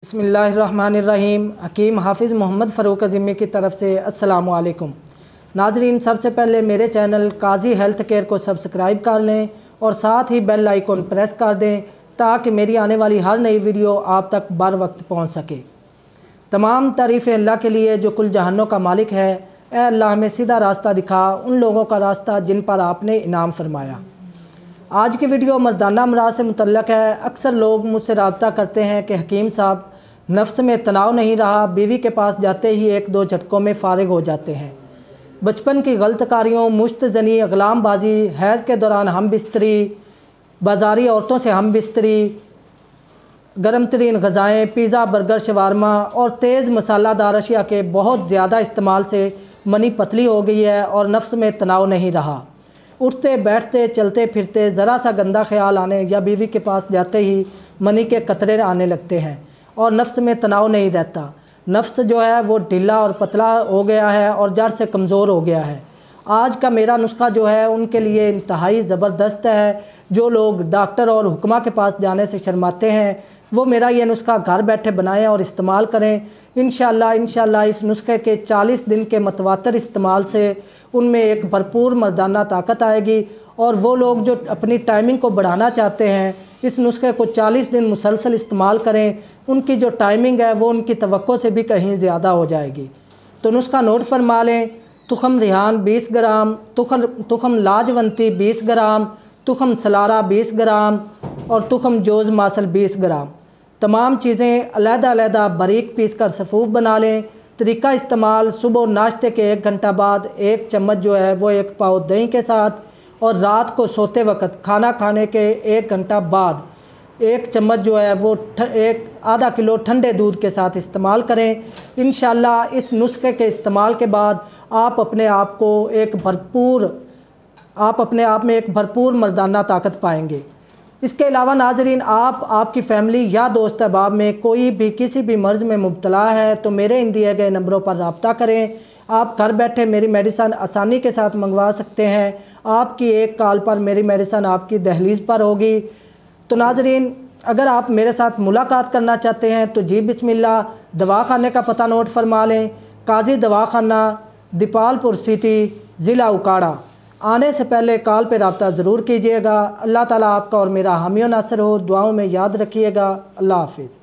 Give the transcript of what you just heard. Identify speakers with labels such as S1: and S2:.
S1: बिस्मिल्लाहिर्रहमानिर्रहीम। हकीम हाफिज़ मोहम्मद फ़ारूक अज़ीमी की तरफ से अस्सलामु अलैकुम। नाज़रीन, सबसे पहले मेरे चैनल काज़ी हेल्थ केयर को सब्सक्राइब कर लें और साथ ही बेल आइकन प्रेस कर दें ताकि मेरी आने वाली हर नई वीडियो आप तक बर वक्त पहुँच सके। तमाम तारीफ़ें अल्लाह के लिए जो कुल जहानों का मालिक है। ए अल्लाह हमें सीधा रास्ता दिखा, उन लोगों का रास्ता जिन पर आपने इनाम फरमाया। आज की वीडियो मर्दाना अमराज से मुतल्लक है। अक्सर लोग मुझसे रब्ता करते हैं कि हकीम साहब, नफ्स में तनाव नहीं रहा, बीवी के पास जाते ही एक दो झटकों में फारिग हो जाते हैं। बचपन की गलत कारियों, मुश्तजनी, अगलाम बाजी, हैज़ के दौरान हम बिस्तरी, बाज़ारी औरतों से हम बिस्तरी, गर्म तरीन ग़ज़ाएँ, पिज़्ज़ा, बर्गर, शवारमा और तेज़ मसालादार अशिया के बहुत ज़्यादा इस्तेमाल से मनी पतली हो गई है और नफ्स में तनाव नहीं रहा। उठते बैठते चलते फिरते ज़रा सा गंदा ख्याल आने या बीवी के पास जाते ही मनी के कतरे आने लगते हैं और नफ्स में तनाव नहीं रहता। नफ्स जो है वो ढीला और पतला हो गया है और जड़ से कमज़ोर हो गया है। आज का मेरा नुस्खा जो है उनके लिए इंतहाई ज़बरदस्त है। जो लोग डॉक्टर और हुक्मा के पास जाने से शर्माते हैं वो मेरा ये नुस्खा घर बैठे बनाएं और इस्तेमाल करें। इंशाअल्लाह इस नुस्खे के 40 दिन के मतवातर इस्तेमाल से उनमें एक भरपूर मर्दाना ताकत आएगी। और वो लोग जो अपनी टाइमिंग को बढ़ाना चाहते हैं, इस नुस्खे को 40 दिन मुसलसल इस्तेमाल करें, उनकी जो टाइमिंग है वो उनकी तवक्को से भी कहीं ज़्यादा हो जाएगी। तो नुस्खा नोट फरमा लें। तुखम रिहान 20 ग्राम, तुखम लाजवंती 20 ग्राम, तुखम सलारा 20 ग्राम और तुखम जोज़ मासल 20 ग्राम। तमाम चीज़ें अलहदा बारीक पीस कर सफ़ूफ बना लें। तरीका इस्तेमाल: सुबह नाश्ते के 1 घंटा बाद 1 चम्मच जो है वो 1 पाव दही के साथ, और रात को सोते वक्त खाना खाने के 1 घंटा बाद 1 चम्मच जो है वो आधा किलो ठंडे दूध के साथ इस्तेमाल करें। इंशाअल्लाह इस नुस्खे के इस्तेमाल के बाद आप अपने आप में एक भरपूर मर्दाना ताकत पाएंगे। इसके अलावा नाजरीन, आपकी फ़ैमिली या दोस्त अहबाब में कोई भी किसी भी मर्ज़ में मुब्तला है तो मेरे इन दिए गए नंबरों पर रब्ता करें। आप घर बैठे मेरी मेडिसन आसानी के साथ मंगवा सकते हैं। आपकी एक कॉल पर मेरी मेडिसन आपकी दहलीज़ पर होगी। तो नाजरीन, अगर आप मेरे साथ मुलाकात करना चाहते हैं तो जी बिस्मिल्लाह, दवाखाने का पता नोट फरमा लें। काजी दवाखाना, दीपालपुर सिटी, ज़िला ओकाड़ा। आने से पहले कॉल पे रब्ता ज़रूर कीजिएगा। अल्लाह ताला आपका और मेरा हामी और नासिर हो। दुआओं में याद रखिएगा। अल्लाह हाफिज़।